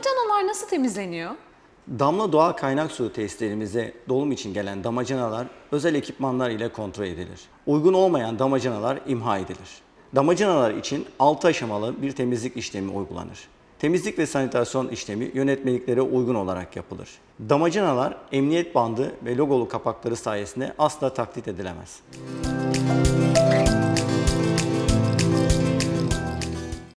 Damacanalar nasıl temizleniyor? Damla doğal kaynak suyu tesislerimize dolum için gelen damacanalar özel ekipmanlar ile kontrol edilir. Uygun olmayan damacanalar imha edilir. Damacanalar için 6 aşamalı bir temizlik işlemi uygulanır. Temizlik ve sanitasyon işlemi yönetmeliklere uygun olarak yapılır. Damacanalar emniyet bandı ve logolu kapakları sayesinde asla taklit edilemez.